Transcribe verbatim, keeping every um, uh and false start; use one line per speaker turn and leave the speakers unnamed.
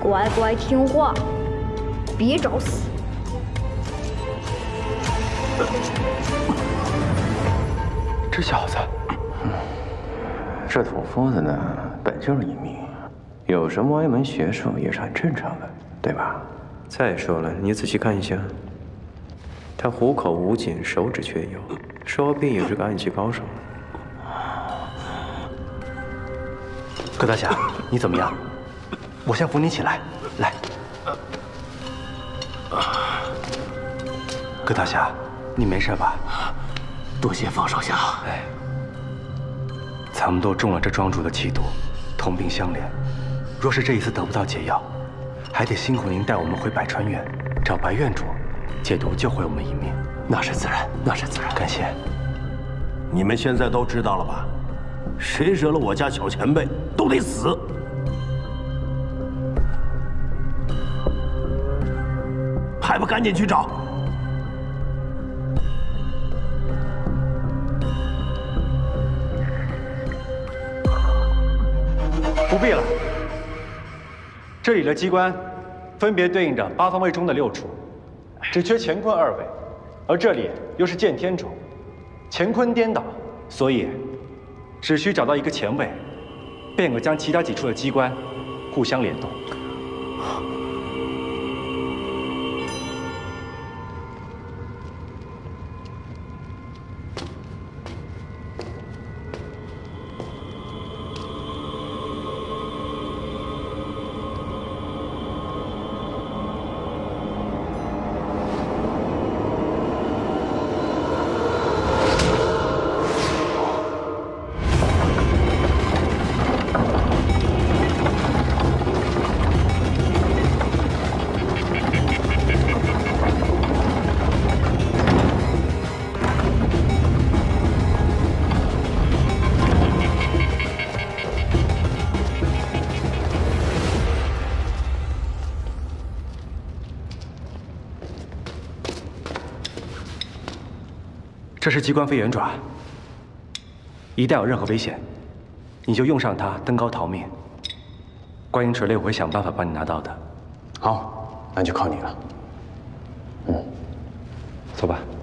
乖乖听话，别找死。
这小子，
这土夫子呢，本就是一命，有什么歪门邪术也是很正常的，对吧？再说了，你仔细看一下，他虎口无紧，手指却有，说不定也是个暗器高手。
葛大侠，你怎么样？我先扶你起来，来。葛大侠，你没事吧？
多谢方少侠。
哎，咱们都中了这庄主的气毒，同病相怜。若是这一次得不到解药，还得辛苦您带我们回百川院，找白院主解毒，救回我们一命。
那是自然，那是自然。
感谢。
你们现在都知道了吧？谁惹了我家小前辈，都得死。还不赶紧去找！
不必了。这里的机关分别对应着八方位中的六处，只缺乾坤二位，而这里又是见天种，乾坤颠倒，所以只需找到一个乾位，便可将其他几处的机关互相联动。这是机关飞圆爪，一旦有任何危险，你就用上它登高逃命。观音池类我会想办法帮你拿到的。
好，那就靠你了。嗯，
走吧。